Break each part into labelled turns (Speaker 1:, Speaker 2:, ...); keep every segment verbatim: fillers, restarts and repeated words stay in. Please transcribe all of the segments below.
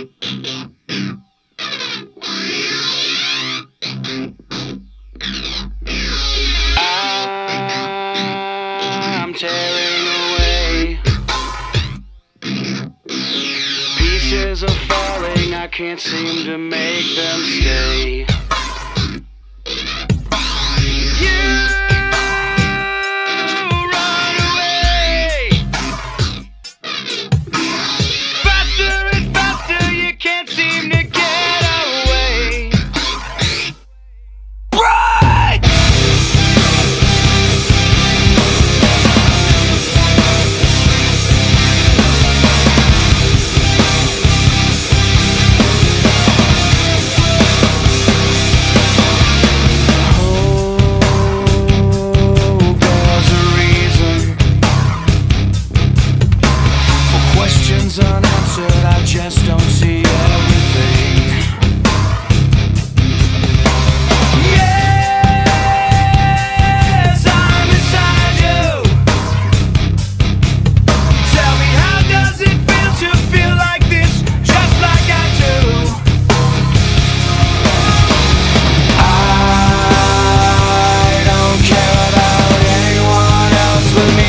Speaker 1: I'm tearing away. Pieces are falling, I can't seem to make them stay. Unanswered, I just don't see everything. Yes, I'm inside you. Tell me, how does it feel to feel like this, just like I do? I don't care about anyone else but me.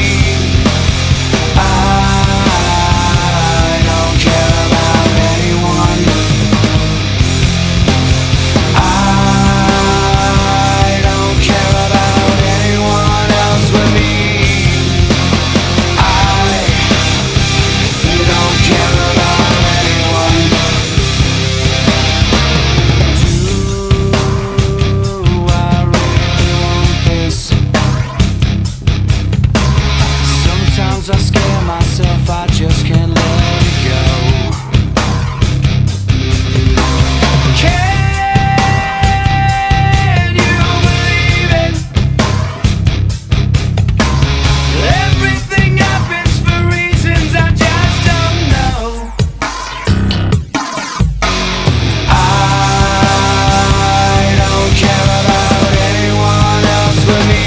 Speaker 1: I scare myself, I just can't let it go. Can you believe it? Everything happens for reasons I just don't know. I don't care about anyone else but me.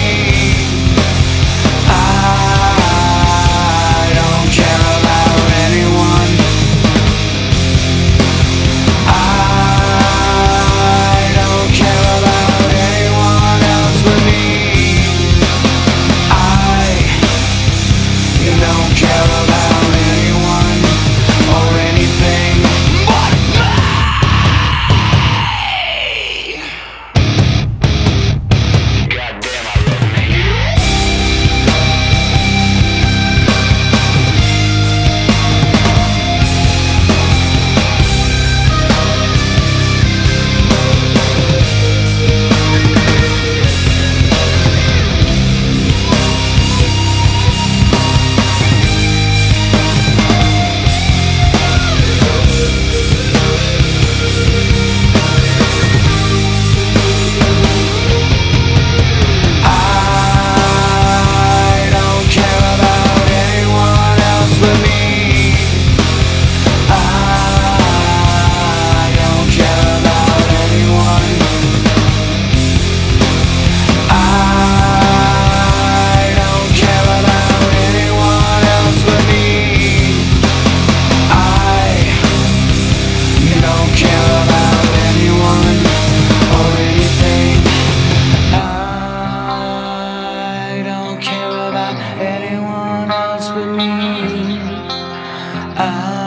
Speaker 1: Anyone else but me. I